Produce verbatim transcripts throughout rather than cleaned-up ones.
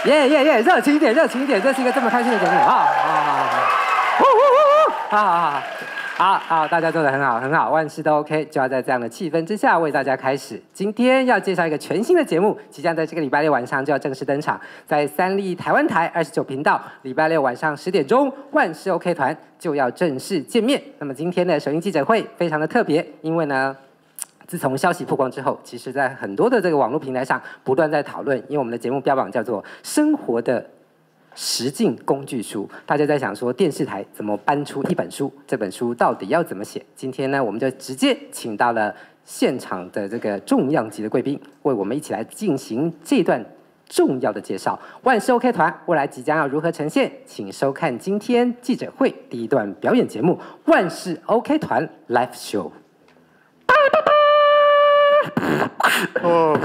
耶耶耶！热情一点，热情一点，这是一个这么开心的节目啊！好好好，好好，大家做的很好，很好，万事都 OK， 就要在这样的气氛之下为大家开始。今天要介绍一个全新的节目，即将在这个礼拜六晚上就要正式登场，在三立台湾台二十九频道，礼拜六晚上十点钟，万事 OK 团就要正式见面。那么今天的首映记者会非常的特别，因为呢。 自从消息曝光之后，其实在很多的这个网络平台上不断在讨论，因为我们的节目标榜叫做“生活的实境工具书”，大家在想说电视台怎么搬出一本书，这本书到底要怎么写？今天呢，我们就直接请到了现场的这个重量级的贵宾，为我们一起来进行这段重要的介绍。万事 OK 团未来即将要如何呈现？请收看今天记者会第一段表演节目《万事 OK 团 Live Show》。 哦，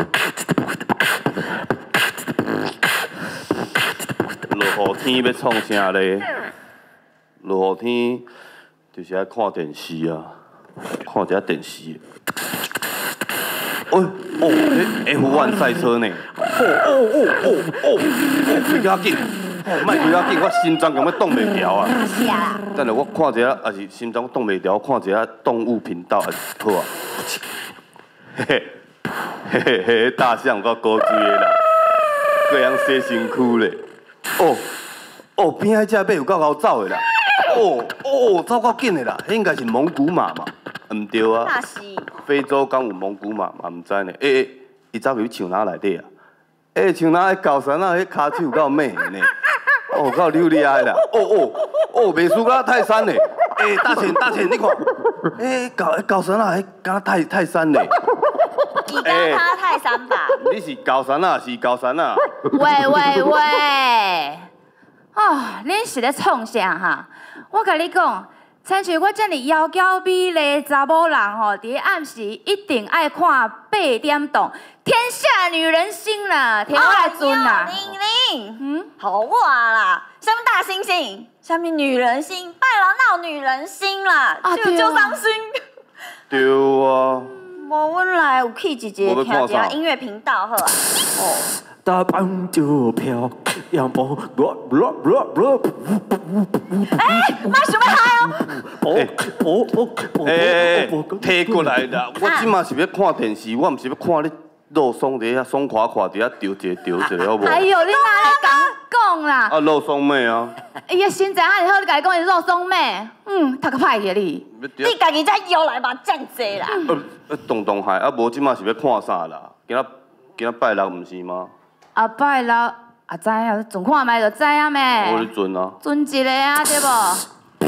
落雨天要创啥咧？落雨天就是爱看电视啊，看一下电视。哦哦，迄 F 一 赛车呢？哦哦哦哦哦，开较紧，哦，莫开较紧，我心脏根本挡袂牢啊。 是啊。 等下我看一下，也是心脏挡袂牢，看一下动物频道，也是好啊。嘿嘿。 嘿嘿嘿，大象够高级的啦，各样洗身躯咧。哦哦，边仔只马有够好走的啦。哦哦，走够紧的啦，迄应该是蒙古马嘛？唔对啊。 那是。 非洲敢有蒙古马嘛？唔知呢。诶诶，伊走入去树林内底啊。诶，树林迄高山啊，迄骹手有够美的呢。哦，够溜厉害啦。哦哦哦，袂输甲泰山呢。诶，大钱大钱，你看，诶高高山啊，迄敢泰泰山呢。 你刚他泰山吧？ 你是高山啊，是高山啊。 喂喂喂！哦，恁是咧创啥哈？我甲你讲，亲像我这么窈窕美丽的查某人吼，伫暗时一定爱看八点档《天下女人心》啦，听我来准啦。 玲玲，嗯，好话啦，什么大猩猩，什么女人心，拜了闹女人心啦，就就伤心。 对啊。 无，阮来有去一个听一下音乐频道好啊。哦。 大棒就飘，阳光落落落落。 哎，妈想要嗨哦！ 哦哦哦！ 哎，摕过来啦！我即马是要看电视，我毋是要看你露爽伫遐爽垮垮伫遐调一个调一个，好无？ 哎呦，你哪会讲讲啦？ 啊，露爽妹啊！ 哎呀，身材遐尔好，你家己讲是肉松妹，嗯，读个歹去你。 你家己才摇来吧，真济啦。 呃，动动海啊，无即马是要看啥啦？今仔今仔拜六毋是吗？ 啊，拜六啊知啊，准看卖就知啊咩。 我咧准啊。 准一个啊，对无？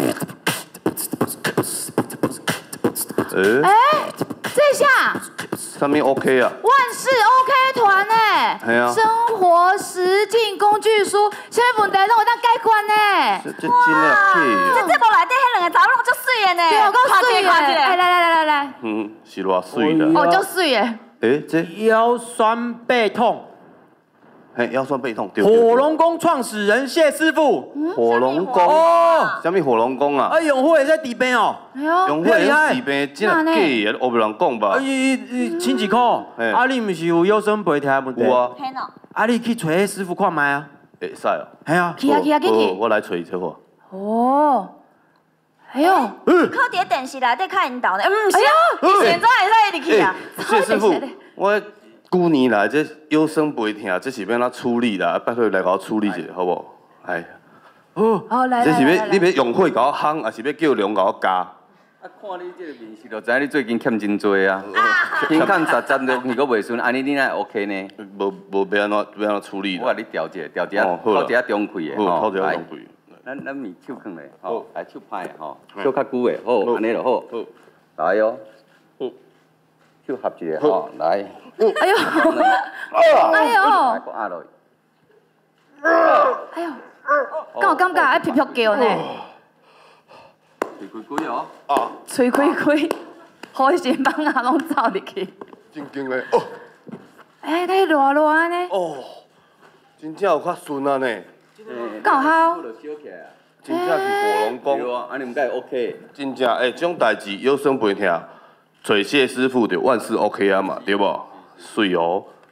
诶。 哎，这下。 上面 OK 啊， 万事 OK 团呢？ 系啊， 生活实境工具书，啥物问题拢有当解决呢？ 这这真了假这这部内底迄两个查某足水的呢， 对，够水的，来来来来来来， 嗯，是偌水的， 哦，足水的。 诶，这腰酸背痛， 嘿，腰酸背痛，对。 火龙宫创始人谢师傅， 火龙宫哦， 什么火龙宫啊？ 啊，永辉也在底边哦。 哎呦， 用火底边真系假的，我不能讲吧？ 啊，伊伊亲戚考，啊，你毋是有腰酸背痛的问题？ 有啊。 啊，你去找迄师傅看卖啊？ 会使哦。 系啊。 去啊去啊去去。 我来找伊找看。 哦。哎呦。 靠伫电视内底看引导的，嗯，是啊，你现在会使入去啊。 谢师傅，我几年来这腰酸背痛，这是要哪处理啦？拜托来给我处理一下，好不？哎。 哦。 好来来来。 这是要你要用火给我烘，还是要叫凉给我加？ 啊，看你这个面势，就知影你最近欠真多啊！轻欠十针都如果袂顺，安尼你哪 OK 呢？ 无无要安怎要安怎处理？ 我甲你调一下，调一下， 哦靠一下中气的吼，靠一下中气。 咱咱面手放咧，吼，来手拍吼，手较久的，好，安尼就好。来哟，手合一下，吼，来。 哎呦！哎呦！ 来，搁压落去。 哎呦！敢有感觉爱噗噗叫呢？ 吹开开哦！ 啊， 吹开开，好些蚊啊拢走入去。 真经嘞哦！ 哎，你热热呢？ 哦，真正有较顺啊呢。 够好。 真正是火龙宫。 安尼毋该 OK。 真正诶，这种代志腰酸背痛，找谢师傅就万事 OK 啊嘛，对无？水哦，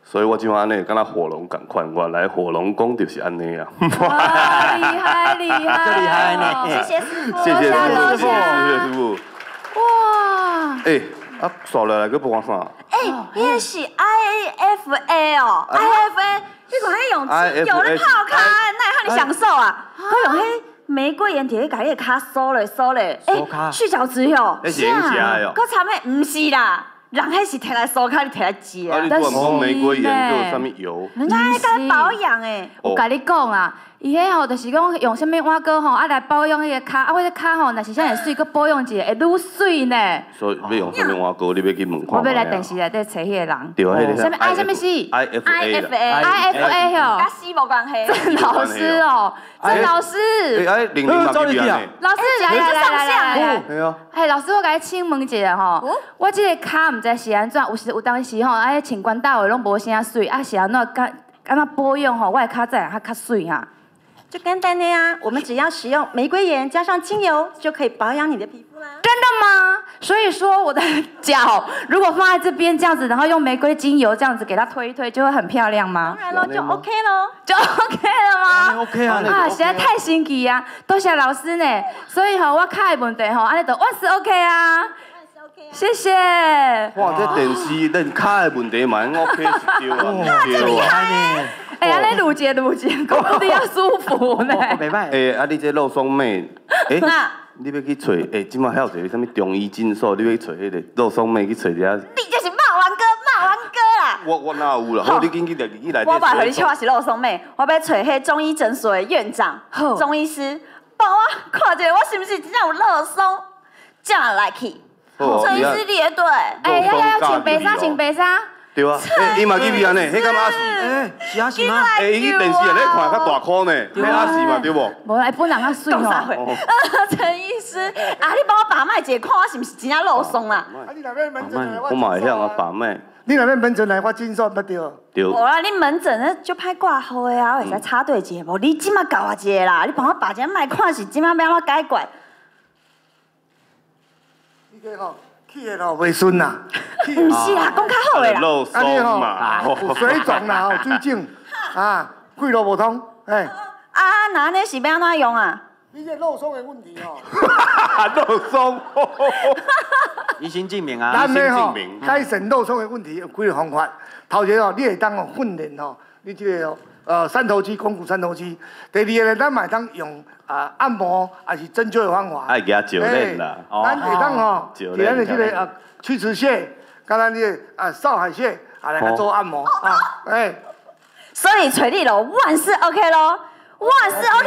所以我今晚安尼，敢若火龙赶快，原来火龙宫就是安尼啊！ 哇，厉害厉害， 这厉害呢！ 谢谢师傅， 谢谢师傅， 多谢谢谢师傅。 哇！ 哎，啊，刷落来去播啥？ 哎，那是 I F A 哦 ，I F A， 你看迄用精油咧泡脚，那让你享受啊！我用迄玫瑰盐伫咧家己脚梳咧梳咧，哎，去角质哟， 那是用食的哦。 搁掺迄唔是啦。人迄是摕来梳脚，你摕来食啊，你突然讲玫瑰盐，有啥物油？ 人家爱甲保养诶。 我甲你讲啊，伊迄吼就是讲用啥物碗糕吼，啊来保养迄个脚，啊我这脚吼，若是啥会水，搁保养一下会愈水呢。 所以要用啥物碗糕，你要去问看。 我要来电视内底找迄个人。 对啊，迄个啥物 I 啥物事 ？I F A 啦 ，I F A 哦。 甲死无关系。 郑老师哦，郑老师。 哎，零零嘛这边呢？ 老师来来来来来。 哎呀。 嘿，老师，我甲你请问一下吼，我即个脚毋知是安怎，有时有当时吼，啊，穿管道的拢无啥水，啊是安怎敢敢若保养吼，我的脚才会较较水哈。 就简单的呀，我们只要使用玫瑰盐加上精油，就可以保养你的皮肤啦。 真的吗？所以说我的脚如果放在这边这样子，然后用玫瑰精油这样子给它推一推，就会很漂亮吗？ 当然咯，就 OK 咯， 就 OK 了吗 ？OK 啊， 啊，实在太神奇啊！多谢老师呢，所以吼我脚的问题吼，安尼就万事 OK 啊。谢谢。 哇，这电视恁脚的问题嘛 OK 是对啊，对啊。 哎，安尼录节录节，讲得要舒服呢。 袂歹。 哎，啊，你这肉松妹，哎，你要去找，哎，即马还有一个什么中医诊所，你要去找迄个肉松妹去找一下。 你就是骂完哥，骂完哥啦。 我我哪有啦？好，你紧去来去来。 我把和你笑我是肉松妹，我要找迄中医诊所的院长、中医师，帮我看一下我是不是真正有肉松，这样来去。中医师列队， 哎，要要要，请白纱，请白纱。 对啊，哎，伊嘛去边呢？迄敢阿是？ 哎，是啊是吗？ 哎，伊电视啊咧看较大颗呢，迄阿是嘛对无？ 无，哎，本人较水哦。陈医师，啊，你帮我把脉一下，看我是不是真正肉松啦？ 啊，你那边门诊来， 我嘛会晓啊把脉。 你那边门诊来，我诊所捌着。 对。 无啦，你门诊咧就歹挂号的啊，我会使插队一个无？你即马教我一个啦，你帮我把这脉看是即马要安怎解决？ 你这吼。气的吼袂顺啦， 唔是啦，讲较好的啦。 肉松嘛， 有水肿啦，吼，水肿啊，气路无通，哎。 啊，那安尼是要安怎用啊？ 你这肉松的问题吼。 肉松。 医生证明啊。 咱呢吼，改善肉松的问题有几个方法。头一个吼，你会当吼训练吼，你这个呃三头肌、肱骨三头肌。第二个，咱嘛会当用。啊，按摩还是针灸的方法， 爱给他灸练啦。 咱会当吼，伫咱的这个啊曲池穴，甲咱这个啊少海穴啊来甲做按摩啊，哎。 所以找你咯，万事 OK 咯，万事 OK。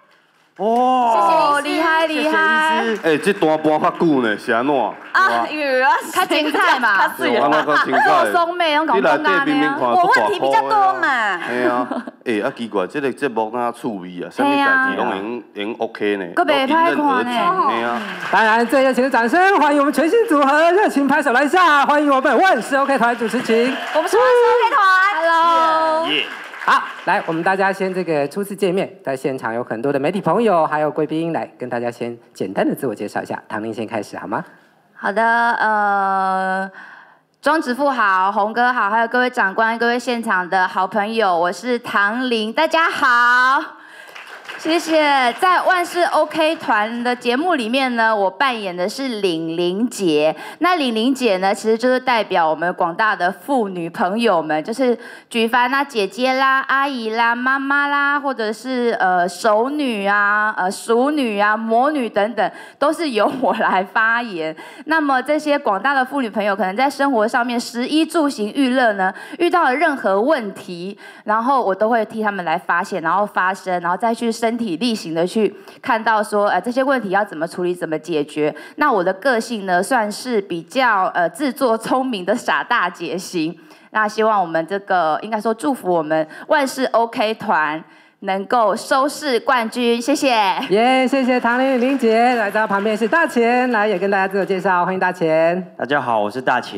哦，厉害厉害！ 哎，这段搬较久呢，是安怎？ 啊，有啊， 较精彩嘛， 较水啊，较精彩。 肉松妹，拢讲讲啊呢。 我问题比较多嘛。 哎啊，哎啊奇怪，这个节目敢趣味啊，什么代志拢用用 OK 呢？ 个袂歹看呢。 哎啊， 当然最热情的掌声，欢迎我们全新组合，热情拍手来一下，欢迎我们万事 OK 团主持群。 我们是万事 OK 团 ，Hello。 好，来，我们大家先这个初次见面，在现场有很多的媒体朋友，还有贵宾来跟大家先简单的自我介绍一下。唐宁先开始好吗？ 好的，呃，庄子富好，洪哥好，还有各位长官、各位现场的好朋友，我是唐玲，大家好。谢谢。在万事 OK 团的节目里面呢，我扮演的是玲玲姐。那玲玲姐呢，其实就是代表我们广大的妇女朋友们，就是举凡啊姐姐啦、阿姨啦、妈妈啦，或者是呃熟女啊、呃熟女啊、魔女等等，都是由我来发言。那么这些广大的妇女朋友，可能在生活上面食衣住行娱乐呢，遇到了任何问题，然后我都会替他们来发现，然后发声，然后再去身体力行的去看到说，呃，这些问题要怎么处理、怎么解决。那我的个性呢，算是比较呃自作聪明的傻大姐型。那希望我们这个应该说祝福我们万事 OK 团能够收视冠军，谢谢。 耶， yeah, 谢谢唐玲玲姐。来到旁边是大钱，来也跟大家自我介绍，欢迎大钱。 大家好，我是大钱。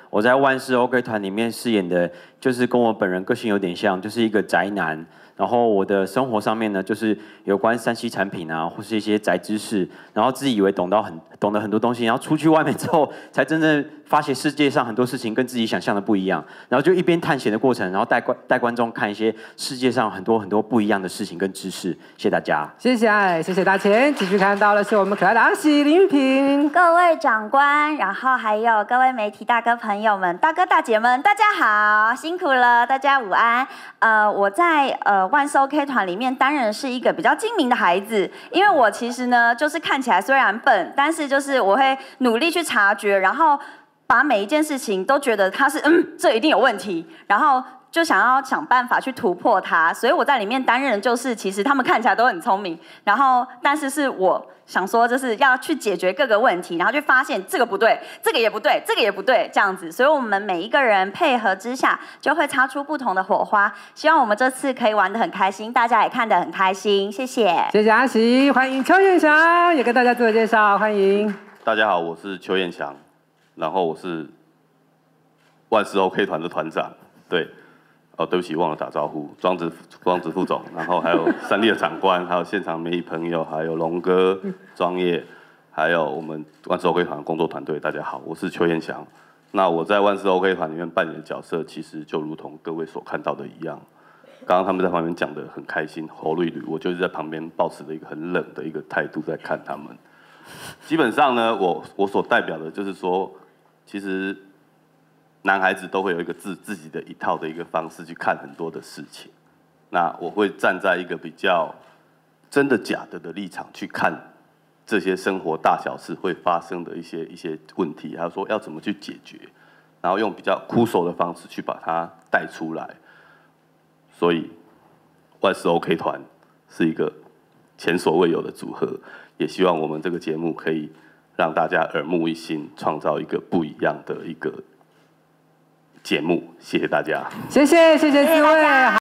我在万事 OK 团里面饰演的，就是跟我本人个性有点像，就是一个宅男。然后我的生活上面呢，就是有关三 C 产品啊，或是一些宅知识，然后自己以为懂到很懂得很多东西，然后出去外面之后，才真正发现世界上很多事情跟自己想象的不一样。然后就一边探险的过程，然后带观带观众看一些世界上很多很多不一样的事情跟知识。谢谢大家， 谢谢，谢谢大千。继续看到的是我们可爱的阿喜林玉萍， 各位长官，然后还有各位媒体大哥朋友们、大哥大姐们，大家好，辛苦了，大家午安。呃，我在呃。万事 OK 团里面担任是一个比较精明的孩子，因为我其实呢，就是看起来虽然笨，但是就是我会努力去察觉，然后把每一件事情都觉得它是嗯，这一定有问题，然后就想要想办法去突破它。所以我在里面担任的就是，其实他们看起来都很聪明，然后但是是我想说，就是要去解决各个问题，然后就发现这个不对，这个也不对，这个也不对，这样子。所以我们每一个人配合之下，就会擦出不同的火花。希望我们这次可以玩得很开心，大家也看得很开心。谢谢， 谢谢阿喜，欢迎邱彦祥，也跟大家自我介绍，欢迎。 大家好，我是邱彦祥，然后我是万事 OK 团的团长，对。哦，对不起，忘了打招呼，庄子庄子副总，然后还有三立的长官，还有现场媒体朋友，还有龙哥、庄业，还有我们万事 OK 团的工作团队，大家好，我是邱彦祥。那我在万事 OK 团里面扮演的角色，其实就如同各位所看到的一样。刚刚他们在旁边讲的很开心，侯绿绿，我就是在旁边抱持着一个很冷的一个态度在看他们。基本上呢，我我所代表的就是说，其实。男孩子都会有一个自自己的一套的一个方式去看很多的事情，那我会站在一个比较真的假的的立场去看这些生活大小事会发生的一些一些问题，还有说要怎么去解决，然后用比较酷手的方式去把它带出来。所以万事 OK 团是一个前所未有的组合，也希望我们这个节目可以让大家耳目一新，创造一个不一样的一个节目，谢谢大家。 谢谢，谢谢四位。